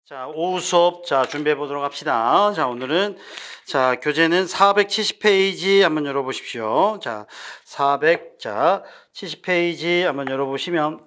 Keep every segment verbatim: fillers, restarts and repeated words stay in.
자, 오후 수업 자 준비해 보도록 합시다. 자, 오늘은 자, 교재는 사백칠십 페이지 한번 열어 보십시오. 자, 사백칠십 페이지 한번 열어 보시면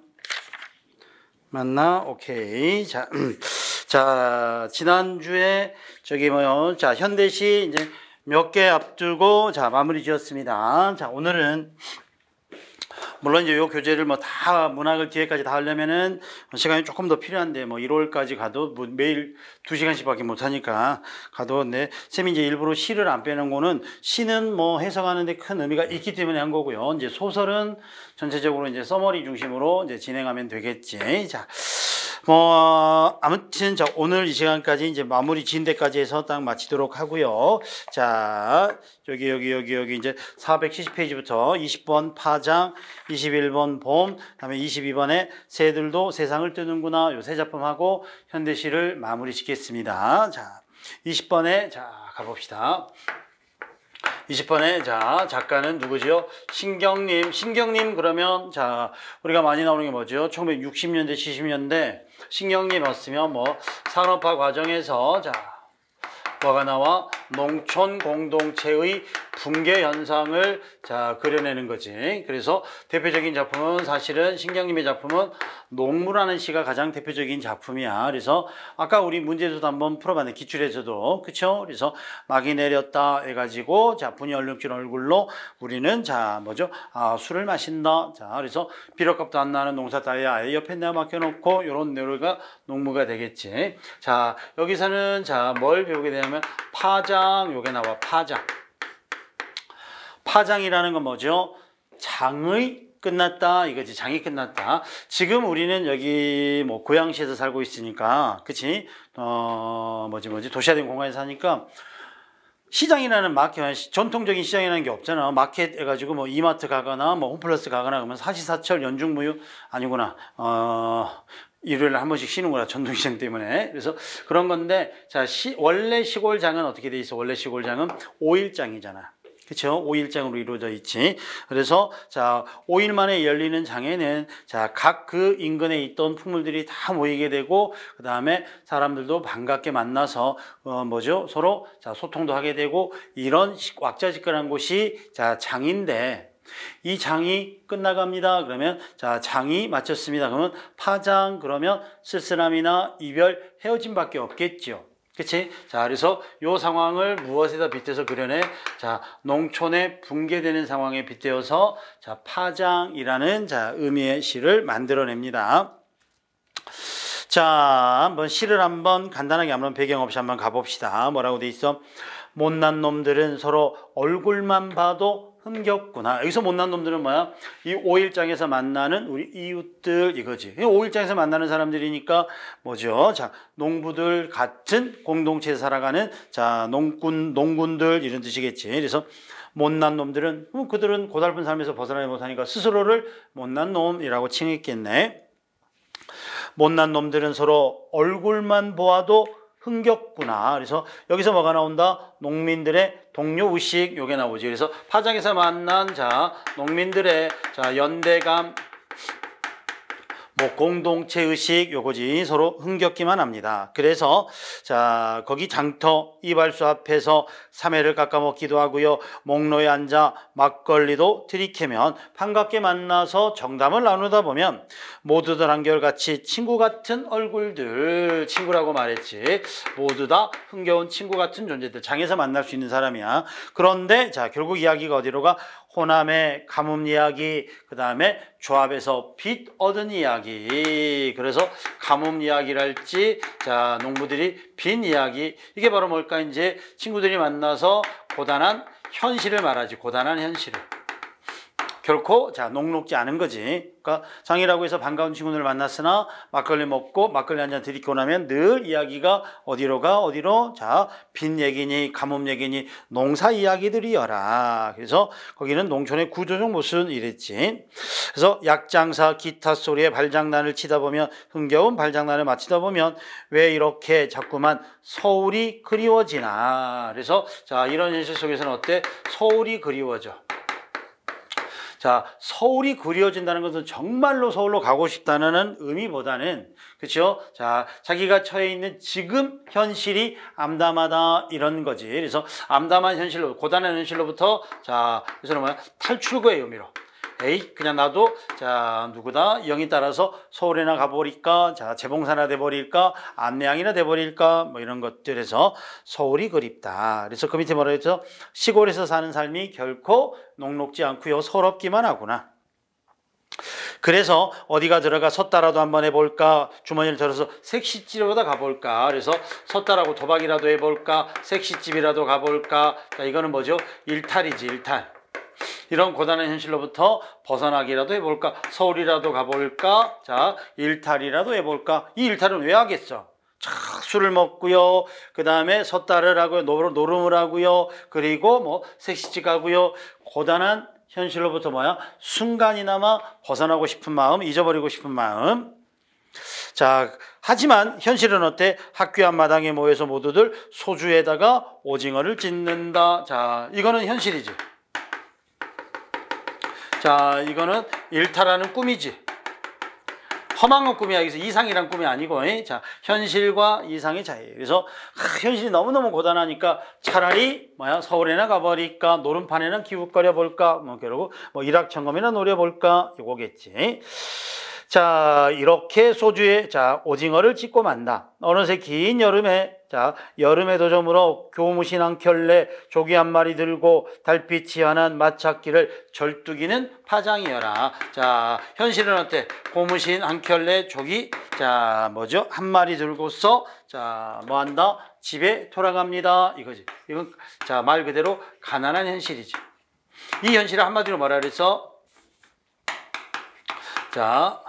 맞나? 오케이. 자, 자, 지난주에 저기 뭐요? 자, 현대시 이제 몇 개 앞두고 자, 마무리 지었습니다. 자, 오늘은 물론 이제 요 교재를 뭐 다 문학을 뒤에까지 다 하려면은 시간이 조금 더 필요한데 뭐 일월까지 가도 뭐 매일 두 시간씩밖에 못 하니까 가도 네 쌤이 이제 일부러 시를 안 빼는 거는 시는 뭐 해석하는데 큰 의미가 있기 때문에 한 거고요. 이제 소설은 전체적으로 이제 서머리 중심으로 이제 진행하면 되겠지. 자. 뭐 아무튼 자 오늘 이 시간까지 이제 마무리 지은 데까지 해서 딱 마치도록 하고요. 자 여기 여기 여기 여기 이제 사백칠십 페이지부터 이십 번 파장, 이십일 번 봄, 그다음에 이십이 번에 새들도 세상을 뜨는구나 요 세 작품하고 현대시를 마무리 짓겠습니다. 자 이십 번에 자 가봅시다. 이십 번에 자 작가는 누구지요? 신경님. 신경님 그러면 자 우리가 많이 나오는 게 뭐죠? 천구백육십 년대 칠십 년대 신경님 왔으면 뭐 산업화 과정에서 자 뭐가 나와? 농촌 공동체의 붕괴 현상을 자 그려내는 거지. 그래서 대표적인 작품은 사실은 신경님의 작품은 농무라는 시가 가장 대표적인 작품이야. 그래서 아까 우리 문제에서도 한번 풀어봤네. 기출에서도 그쵸? 그래서 막이 내렸다 해가지고 자 분이 얼룩진 얼굴로 우리는 자 뭐죠? 아 술을 마신다. 자 그래서 비료값도 안 나는 농사 따위에 아예 옆에 내가 맡겨놓고 요런 내로가 농무가 되겠지. 자 여기서는 자 뭘 배우게 되냐면 파장 요게 나와. 파장. 파장이라는 건 뭐죠? 장의 끝났다 이거지. 장이 끝났다. 지금 우리는 여기 뭐 고양시에서 살고 있으니까 그치? 어 뭐지 뭐지 도시화된 공간에 사니까 시장이라는 마켓, 전통적인 시장이라는 게 없잖아. 마켓 해가지고 뭐 이마트 가거나 뭐 홈플러스 가거나 그러면 사시사철 연중무휴 아니구나. 어 일요일에 한 번씩 쉬는구나. 전통시장 때문에. 그래서 그런 건데 자 시, 원래 시골장은 어떻게 돼 있어? 원래 시골장은 오일장이잖아. 그렇죠? 오일장으로 이루어져 있지. 그래서 자 오 일 만에 열리는 장에는 자 각 그 인근에 있던 풍물들이 다 모이게 되고 그 다음에 사람들도 반갑게 만나서 어 뭐죠? 서로 자 소통도 하게 되고 이런 왁자지껄한 곳이 자 장인데 이 장이 끝나갑니다. 그러면 자 장이 마쳤습니다. 그러면 파장 그러면 쓸쓸함이나 이별 헤어짐밖에 없겠죠. 그치? 자, 그래서 요 상황을 무엇에다 빗대서 그려내? 자, 농촌에 붕괴되는 상황에 빗대어서 자, 파장이라는 자, 의미의 시를 만들어냅니다. 자, 한번 시를 한번 간단하게 한번 배경 없이 한번 가봅시다. 뭐라고 돼 있어? 못난 놈들은 서로 얼굴만 봐도 흥겹구나. 여기서 못난 놈들은 뭐야? 이 오일장에서 만나는 우리 이웃들 이거지. 오일장에서 만나는 사람들이니까 뭐죠? 자, 농부들 같은 공동체에 살아가는 자, 농군, 농군들 이런 뜻이겠지. 그래서 못난 놈들은 음, 그들은 고달픈 삶에서 벗어나지 못하니까 스스로를 못난 놈이라고 칭했겠네. 못난 놈들은 서로 얼굴만 보아도 흥겹구나. 그래서 여기서 뭐가 나온다? 농민들의 동료의식 요게 나오지. 그래서 파장에서 만난 자 농민들의 자 연대감 뭐 공동체 의식 요거지. 서로 흥겹기만 합니다. 그래서 자 거기 장터 이발소 앞에서 삼회를 깎아 먹기도 하고요. 목로에 앉아 막걸리도 들이켜면 반갑게 만나서 정담을 나누다 보면 모두들 한결같이 친구 같은 얼굴들 친구라고 말했지. 모두 다 흥겨운 친구 같은 존재들. 장에서 만날 수 있는 사람이야. 그런데 자 결국 이야기가 어디로 가? 호남의 가뭄 이야기, 그 다음에 조합에서 빚 얻은 이야기. 그래서 가뭄 이야기랄지, 자, 농부들이 빚 이야기. 이게 바로 뭘까? 이제 친구들이 만나서 고단한 현실을 말하지. 고단한 현실을. 결코 자 녹록지 않은 거지. 그러니까 장이라고 해서 반가운 친구들을 만났으나 막걸리 먹고 막걸리 한 잔 들이키고 나면 늘 이야기가 어디로 가? 어디로? 자, 빈 얘기니 가뭄 얘기니 농사 이야기들이여라. 그래서 거기는 농촌의 구조적 모습은 이랬지. 그래서 약장사 기타 소리에 발장난을 치다 보면 흥겨운 발장난을 마치다 보면 왜 이렇게 자꾸만 서울이 그리워지나. 그래서 자 이런 현실 속에서는 어때? 서울이 그리워져. 자, 서울이 그리워진다는 것은 정말로 서울로 가고 싶다는 의미보다는, 그렇죠? 자, 자기가 처해 있는 지금 현실이 암담하다 이런 거지. 그래서 암담한 현실로, 고단한 현실로부터, 자, 그래서 뭐야? 탈출구의 의미로. 에이, 그냥 나도, 자, 누구다? 영이 따라서 서울이나 가버릴까? 자, 재봉사나 돼버릴까? 안내양이나 돼버릴까? 뭐 이런 것들에서 서울이 그립다. 그래서 그 밑에 뭐라 했죠? 시골에서 사는 삶이 결코 녹록지 않고요. 서럽기만 하구나. 그래서 어디가 들어가 섰다라도 한번 해볼까? 주머니를 들어서 색시집보다 가볼까? 그래서 섰다라고 도박이라도 해볼까? 색시집이라도 가볼까? 자, 이거는 뭐죠? 일탈이지, 일탈. 이런 고단한 현실로부터 벗어나기라도 해볼까? 서울이라도 가볼까? 자, 일탈이라도 해볼까? 이 일탈은 왜 하겠어? 자, 술을 먹고요. 그 다음에 섰다를 하고요. 노름을 하고요. 그리고 뭐 색시집 가고요. 고단한 현실로부터 뭐야? 순간이나마 벗어나고 싶은 마음, 잊어버리고 싶은 마음. 자, 하지만 현실은 어때? 학교 앞마당에 모여서 모두들 소주에다가 오징어를 찢는다. 자, 이거는 현실이지. 자, 이거는 일탈하는 꿈이지. 허망한 꿈이야. 여기서 이상이란 꿈이 아니고, 에? 자, 현실과 이상의 차이. 그래서 아, 현실이 너무너무 고단하니까 차라리 뭐야? 서울에나 가버릴까? 노름판에나 기웃거려 볼까? 뭐 그러고 뭐 일확천금이나 노려볼까? 이거겠지. 자, 이렇게 소주에 자 오징어를 찢고 만다. 어느새 긴 여름에 자 여름의 도점으로 교무신 한 켤레 조기 한 마리 들고 달빛이 환한 마찻길을 절뚝이는 파장이여라. 자, 현실은 어때? 고무신 한 켤레 조기 자 뭐죠? 한 마리 들고서 자 뭐 한다? 집에 돌아갑니다. 이거지. 이건 자 말 그대로 가난한 현실이지. 이 현실을 한마디로 뭐라 그래서 자.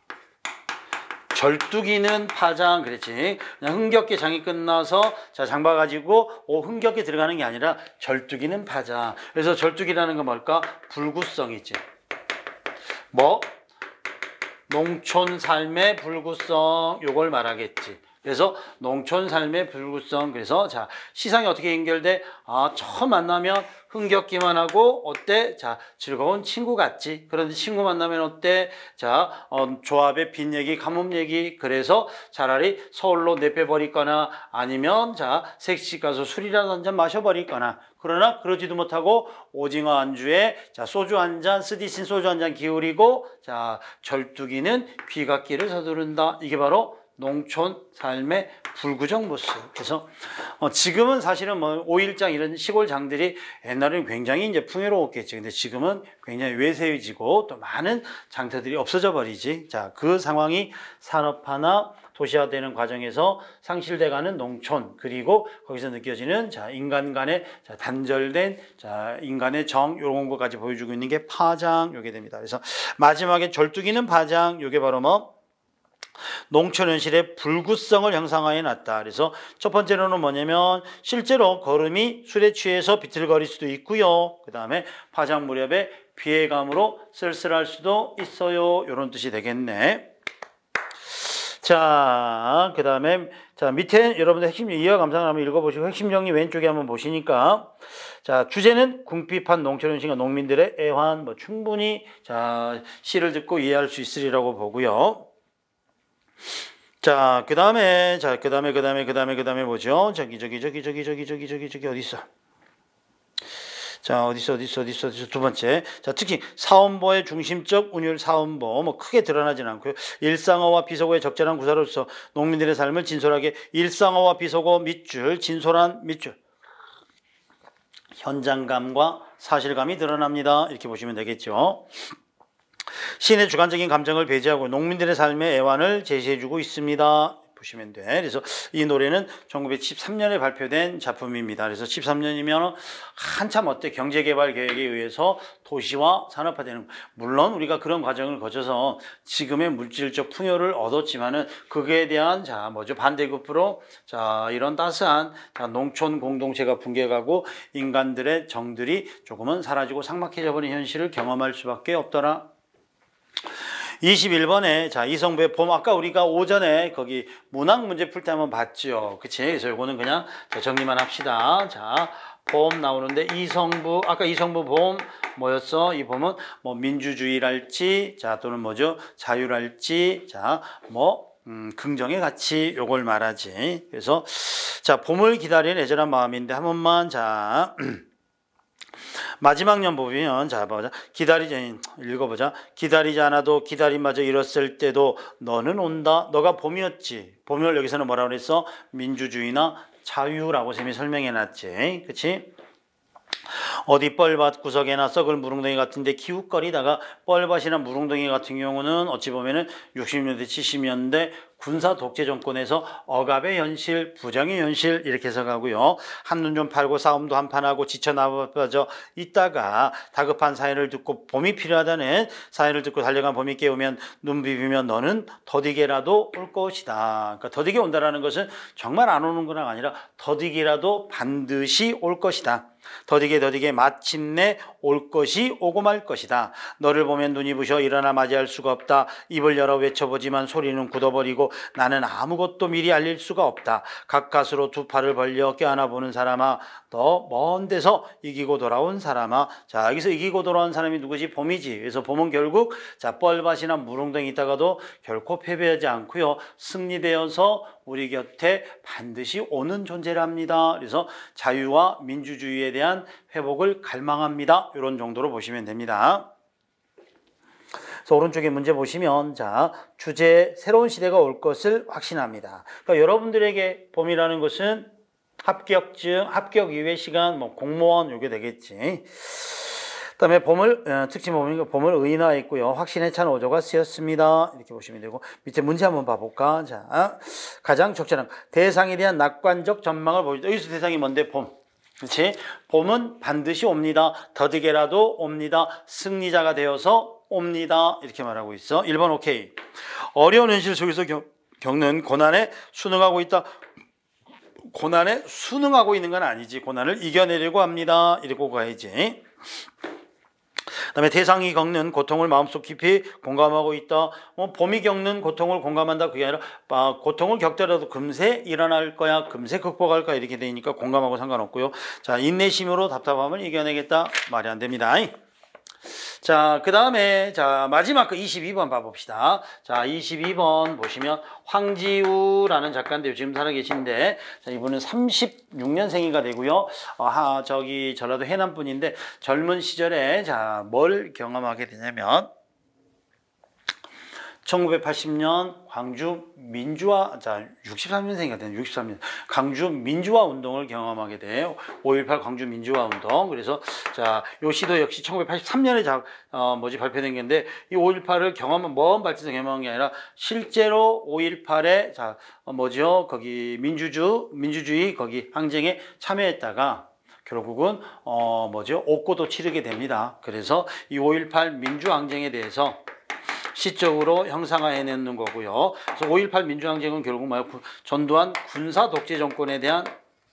절뚝이는 파장, 그랬지. 그냥 흥겹게 장이 끝나서 자, 장 봐가지고 오, 흥겹게 들어가는 게 아니라 절뚝이는 파장. 그래서 절뚝이라는 건 뭘까? 불구성이지. 뭐? 농촌 삶의 불구성, 요걸 말하겠지. 그래서 농촌 삶의 불구성. 그래서 자, 시상이 어떻게 연결돼? 아, 처음 만나면 흥겹기만 하고 어때? 자, 즐거운 친구 같지. 그런데 친구 만나면 어때? 자, 어, 조합의 빈 얘기, 가뭄 얘기. 그래서 차라리 서울로 내빼버리거나 아니면 자, 색시 가서 술이라도 한 잔 마셔버리거나. 그러나 그러지도 못하고 오징어 안주에 자, 소주 한 잔, 쓰디신 소주 한 잔 기울이고 자, 절뚝이는 귀갓길을 서두른다. 이게 바로 농촌 삶의 불구정 모습. 그래서 어, 지금은 사실은 뭐 오일장 이런 시골 장들이 옛날에는 굉장히 이제 풍요로웠겠지. 근데 지금은 굉장히 외세해지고 또 많은 장터들이 없어져 버리지. 자, 그 상황이 산업화나 도시화되는 과정에서 상실돼가는 농촌, 그리고 거기서 느껴지는 자 인간 간의 자, 단절된 자 인간의 정 이런 것까지 보여주고 있는 게 파장 요게 됩니다. 그래서 마지막에 절뚝이는 파장 요게 바로 뭐 농촌 현실의 불구성을 형상화해 놨다. 그래서 첫 번째로는 뭐냐면 실제로 걸음이 술에 취해서 비틀거릴 수도 있고요. 그 다음에 파장 무렵에 피해감으로 쓸쓸할 수도 있어요. 이런 뜻이 되겠네. 자, 그 다음에 자 밑에 여러분들 핵심 이해와 감상을 한번 읽어보시고 핵심 정리 왼쪽에 한번 보시니까 자 주제는 궁핍한 농촌 현실과 농민들의 애환 뭐 충분히 자 시를 듣고 이해할 수 있으리라고 보고요. 자, 그 다음에, 자, 그 다음에, 그 다음에, 그 다음에, 그 다음에 뭐죠? 저기, 저기, 저기, 저기, 저기, 저기, 저기, 저기, 어딨어? 자, 어딨어, 어딨어, 어딨어, 어딨어. 두 번째. 자, 특히 사원보의 중심적 운율 사원보, 뭐 크게 드러나진 않고요. 일상어와 비속어의 적절한 구사로서 농민들의 삶을 진솔하게 일상어와 비속어 밑줄, 진솔한 밑줄. 현장감과 사실감이 드러납니다. 이렇게 보시면 되겠죠. 시인의 주관적인 감정을 배제하고 농민들의 삶의 애환을 제시해주고 있습니다. 보시면 돼. 그래서 이 노래는 천구백십삼 년에 발표된 작품입니다. 그래서 십삼 년이면 한참 어때 경제개발 계획에 의해서 도시화 산업화되는 물론 우리가 그런 과정을 거쳐서 지금의 물질적 풍요를 얻었지만은 그에 대한 자 뭐죠 반대급부로 자 이런 따스한 자, 농촌 공동체가 붕괴가고 인간들의 정들이 조금은 사라지고 삭막해져 버린 현실을 경험할 수밖에 없더라. 이십일 번에 자 이성부의 봄 아까 우리가 오전에 거기 문학 문제 풀 때 한번 봤죠. 그치? 그래서 이거는 그냥 정리만 합시다. 자 보험 나오는데 이성부 아까 이성부 보험 뭐였어? 이 보험은 뭐 민주주의랄지 자 또는 뭐죠? 자유랄지 자 뭐 음, 긍정의 가치 요걸 말하지. 그래서 자 봄을 기다리는 애절한 마음인데 한 번만 자 마지막 년 보면 자 보자 기다리자 읽어보자 기다리지 않아도 기다림마저 이뤘을 때도 너는 온다. 너가 봄이었지. 봄을 여기서는 뭐라고 그랬어? 민주주의나 자유라고 쌤이 설명해놨지. 그치? 어디 뻘밭 구석에나 썩을 무릉덩이 같은데 기웃거리다가 뻘밭이나 무릉덩이 같은 경우는 어찌 보면은 육십 년대 칠십 년대 군사 독재 정권에서 억압의 현실, 부정의 현실 이렇게 해석하고요. 한눈 좀 팔고 싸움도 한판 하고 지쳐 나빠져 있다가 다급한 사연을 듣고 봄이 필요하다는 사연을 듣고 달려간 봄이 깨우면 눈 비비면 너는 더디게라도 올 것이다. 그러니까 더디게 온다라는 것은 정말 안 오는 건 아니라 더디게라도 반드시 올 것이다. 더디게 더디게 마침내 올 것이 오고 말 것이다. 너를 보면 눈이 부셔 일어나 맞이할 수가 없다. 입을 열어 외쳐보지만 소리는 굳어버리고 나는 아무것도 미리 알릴 수가 없다. 가까스로 두 팔을 벌려 껴안아 보는 사람아 더 먼 데서 이기고 돌아온 사람아. 자 여기서 이기고 돌아온 사람이 누구지? 봄이지. 그래서 봄은 결국 자 뻘밭이나 무릉덩이 있다가도 결코 패배하지 않고요. 승리되어서 우리 곁에 반드시 오는 존재랍니다. 그래서 자유와 민주주의에 대한 회복을 갈망합니다. 이런 정도로 보시면 됩니다. 그래서 오른쪽에 문제 보시면 자 주제 새로운 시대가 올 것을 확신합니다. 그러니까 여러분들에게 봄이라는 것은 합격증, 합격 이후의 시간, 뭐 공무원 요게 되겠지. 그다음에 봄을 어, 특징 보면 봄을 의인화 있고요. 확신에 찬 어조가 쓰였습니다. 이렇게 보시면 되고 밑에 문제 한번 봐볼까? 자 가장 적절한 대상에 대한 낙관적 전망을 보여주다. 여기서 대상이 뭔데? 봄. 그렇지? 봄은 반드시 옵니다. 더디게라도 옵니다. 승리자가 되어서 옵니다. 이렇게 말하고 있어. 일 번 오케이. 어려운 현실 속에서 겨, 겪는 고난에 순응하고 있다. 고난에 순응하고 있는 건 아니지. 고난을 이겨내려고 합니다. 이러고 가야지. 그다음에 대상이 겪는 고통을 마음속 깊이 공감하고 있다. 뭐 봄이 겪는 고통을 공감한다. 그게 아니라 아, 고통을 겪더라도 금세 일어날 거야. 금세 극복할 거야. 이렇게 되니까 공감하고 상관없고요. 자 인내심으로 답답함을 이겨내겠다. 말이 안 됩니다. 자, 그 다음에, 자, 마지막 그 이십이 번 봐봅시다. 자, 이십이 번 보시면 황지우라는 작가인데요. 지금 살아계신데, 자, 이분은 삼십육 년생이가 되고요. 어, 하, 저기, 전라도 해남 분인데, 젊은 시절에, 자, 뭘 경험하게 되냐면, 천구백팔십 년 광주 민주화, 자, 육십삼 년생이가 되는 육십삼 년 광주 민주화 운동을 경험하게 돼요. 오일팔 광주 민주화 운동. 그래서 자, 요 시도 역시 천구백팔십삼 년에 자, 어, 뭐지 발표된 건데 이 오일팔을 경험한 먼 발전에서 경험한 게 아니라 실제로 오일팔에 자, 어, 뭐죠? 거기 민주주 민주주의 거기 항쟁에 참여했다가 결국은 어, 뭐죠? 옥고도 치르게 됩니다. 그래서 이 오일팔 민주항쟁에 대해서 시적으로 형상화해내는 거고요. 그래서 오일팔 민주항쟁은 결국 뭐야? 전두환 군사 독재 정권에 대한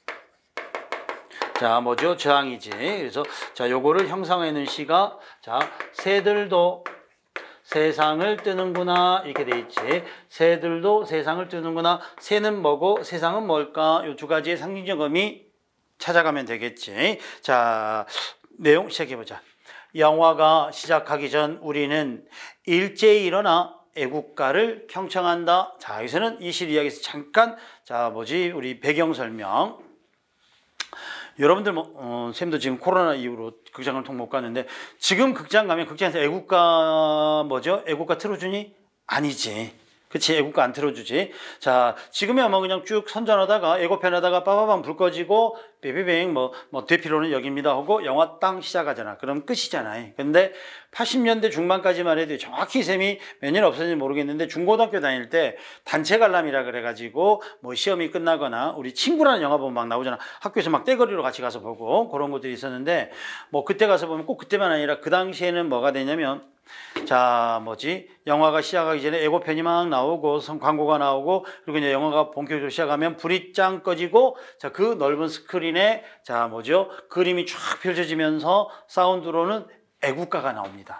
자 뭐죠? 저항이지. 그래서 자 요거를 형상화해내는 시가 자 새들도 세상을 뜨는구나 이렇게 돼 있지. 새들도 세상을 뜨는구나. 새는 뭐고 세상은 뭘까? 요 두 가지의 상징적 의미 찾아가면 되겠지. 자 내용 시작해보자. 영화가 시작하기 전 우리는 일제히 일어나 애국가를 경청한다. 자, 여기서는 이 실 이야기에서 잠깐, 자, 뭐지, 우리 배경 설명. 여러분들, 뭐, 어, 쌤도 지금 코로나 이후로 극장을 통 못 가는데, 지금 극장 가면 극장에서 애국가, 뭐죠? 애국가 틀어주니? 아니지. 그치, 애국가 안 틀어주지. 자, 지금이야 뭐 그냥 쭉 선전하다가 예고편하다가 빠바밤 불 꺼지고 삐삐빙 뭐, 뭐 되필요는 여기입니다 하고 영화 땅 시작하잖아. 그럼 끝이잖아. 근데 팔십 년대 중반까지만 해도 정확히 쌤이 몇 년 없었는지 모르겠는데 중고등학교 다닐 때 단체 관람이라 그래가지고 뭐 시험이 끝나거나 우리 친구라는 영화 보면 막 나오잖아. 학교에서 막 떼거리로 같이 가서 보고 그런 것들이 있었는데 뭐 그때 가서 보면 꼭 그때만 아니라 그 당시에는 뭐가 되냐면 자 뭐지 영화가 시작하기 전에 예고편이 막 나오고 광고가 나오고 그리고 이제 영화가 본격적으로 시작하면 불이 짱 꺼지고 자 그 넓은 스크린에 자 뭐죠 그림이 쫙 펼쳐지면서 사운드로는 애국가가 나옵니다.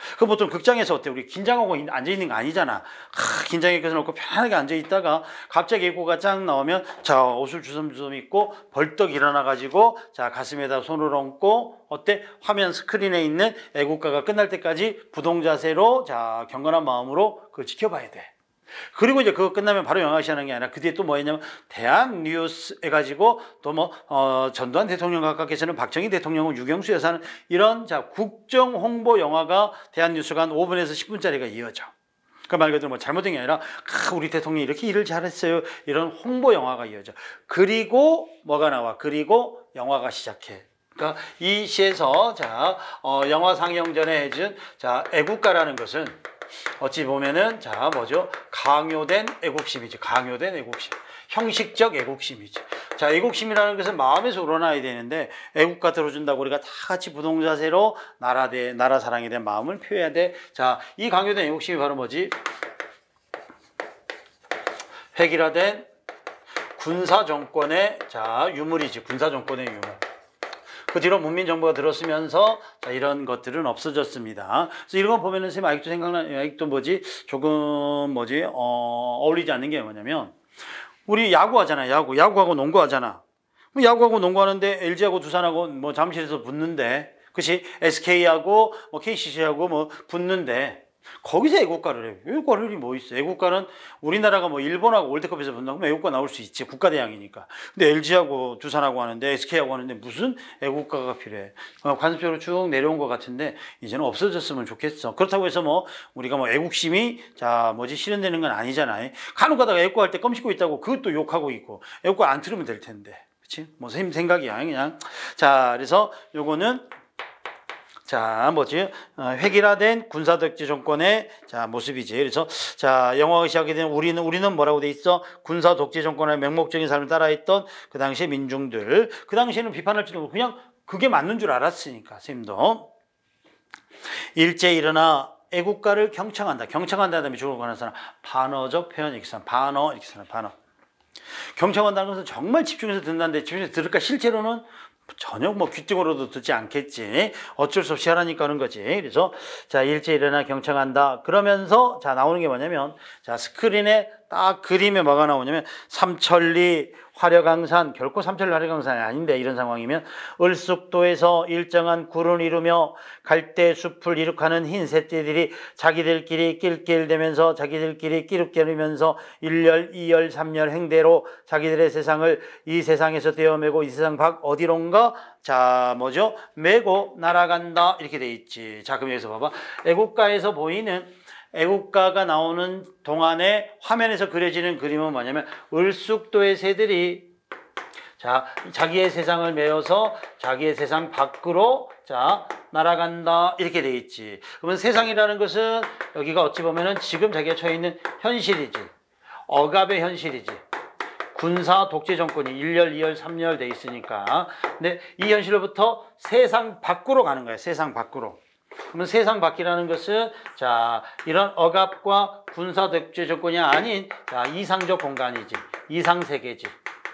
그 보통 극장에서 어때? 우리 긴장하고 앉아 있는 거 아니잖아. 하, 긴장에 껴놓고 편하게 앉아 있다가 갑자기 애국가 쫙 나오면 자 옷을 주섬주섬 입고 벌떡 일어나 가지고 자 가슴에다 손을 얹고 어때? 화면 스크린에 있는 애국가가 끝날 때까지 부동 자세로 자 경건한 마음으로 그걸 지켜봐야 돼. 그리고 이제 그거 끝나면 바로 영화 시작하는 게 아니라 그 뒤에 또 뭐 했냐면 대한 뉴스 해가지고 또 뭐 어 전두환 대통령 각각께서는 박정희 대통령은 유경수 여사는 이런 자 국정 홍보 영화가 대한 뉴스가 한 오 분에서 십 분짜리가 이어져. 그 말 그대로 뭐 잘못된 게 아니라 아, 우리 대통령이 이렇게 일을 잘했어요. 이런 홍보 영화가 이어져. 그리고 뭐가 나와? 그리고 영화가 시작해. 그러니까 이 시에서 자 어, 영화 상영 전에 해준 자 애국가라는 것은 어찌 보면은 자 뭐죠? 강요된 애국심이지. 강요된 애국심. 형식적 애국심이지. 자, 애국심이라는 것은 마음에서 우러나야 되는데 애국가 들어준다고 우리가 다 같이 부동자세로 나라 대 나라 사랑에 대한 마음을 표해야 돼. 자, 이 강요된 애국심이 바로 뭐지? 획일화된 군사 정권의 자 유물이지. 군사 정권의 유물. 그 뒤로 문민정부가 들었으면서 자, 이런 것들은 없어졌습니다. 그래서 이런 거 보면은 선생님 아직도 생각나, 아직도 뭐지? 조금 뭐지? 어, 어울리지 않는 게 뭐냐면 우리 야구하잖아, 야구. 야구하고 농구하잖아. 야구하고 농구하는데 엘지하고 두산하고 뭐 잠실에서 붙는데, 그치? 에스케이하고 뭐 케이씨씨하고 뭐 붙는데, 거기서 애국가를 해. 애국가를 뭐 있어? 애국가는 우리나라가 뭐 일본하고 월드컵에서 붙는다고 하면 애국가 나올 수 있지. 국가대항이니까. 근데 엘지하고 두산하고 하는데 에스케이하고 하는데 무슨 애국가가 필요해? 관습적으로 쭉 내려온 것 같은데 이제는 없어졌으면 좋겠어. 그렇다고 해서 뭐 우리가 뭐 애국심이 자 뭐지 실현되는 건 아니잖아요. 간혹 가다가 애국가 할 때 껌 씹고 있다고 그것도 욕하고 있고 애국가 안 틀으면 될 텐데. 그치? 뭐 선생님 생각이야 그냥. 자 그래서 요거는 자, 뭐지? 어, 획일화된 군사독재 정권의 자, 모습이지. 그래서 자, 영화가 시작이 된 우리는 우리는 뭐라고 돼 있어? 군사독재 정권의 맹목적인 삶을 따라했던 그 당시의 민중들. 그 당시에는 비판할지도 모르고 그냥 그게 맞는 줄 알았으니까. 선생님도 일제 일어나 애국가를 경청한다. 경청한다 다음에 죽을 거는 사람 반어적 표현 이렇게 쓰는 반어 이렇게 쓰는 반어. 경청한다는 것은 정말 집중해서 듣는다는데 집중해서 들을까? 실제로는 전혀 뭐 귀등으로도 듣지 않겠지. 어쩔 수 없이 하라니까 하는 거지. 그래서 자 일제 일어나 경청한다. 그러면서 자 나오는 게 뭐냐면 자 스크린에 딱 그림에 뭐가 나오냐면 삼천리 화려강산, 결코 삼천리 화려강산이 아닌데 이런 상황이면 을숙도에서 일정한 굴을 이루며 갈대 숲을 이룩하는 흰 새떼들이 자기들끼리 낄낄대면서 자기들끼리 끼룩거리면서 일열, 이열, 삼열 행대로 자기들의 세상을 이 세상에서 떼어매고 이 세상 밖 어디론가 자 뭐죠? 메고 날아간다 이렇게 돼 있지. 자 그럼 여기서 봐봐. 애국가에서 보이는 애국가가 나오는 동안에 화면에서 그려지는 그림은 뭐냐면 을숙도의 새들이 자 자기의 세상을 메어서 자기의 세상 밖으로 자 날아간다 이렇게 돼 있지. 그러면 세상이라는 것은 여기가 어찌 보면은 지금 자기가 처해 있는 현실이지. 억압의 현실이지. 군사 독재 정권이 일열, 이열, 삼열 돼 있으니까. 근데 이 현실로부터 세상 밖으로 가는 거야. 세상 밖으로. 그러면 세상 밖이라는 것은 자 이런 억압과 군사 독재 정권이 아닌 자 이상적 공간이지. 이상 세계지.